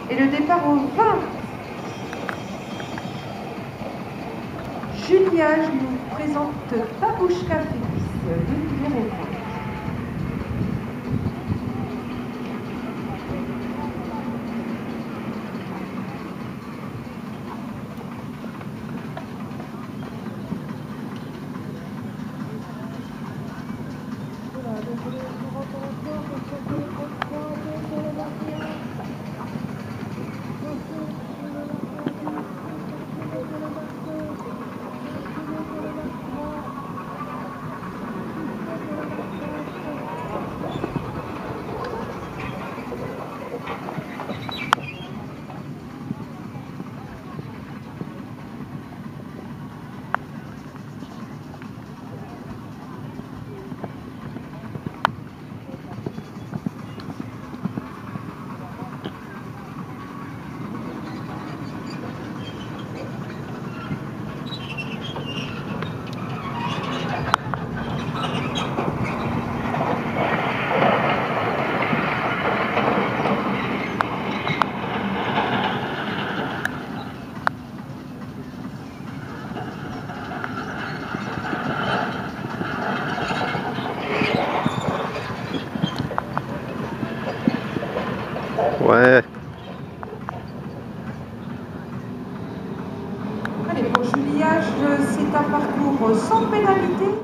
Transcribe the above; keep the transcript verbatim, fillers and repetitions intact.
Et le départ au vingt. Juliage nous présente Babouchka Félix, le numéro vingt. Ouais. Allez, pour Juliage, c'est un parcours sans pénalité.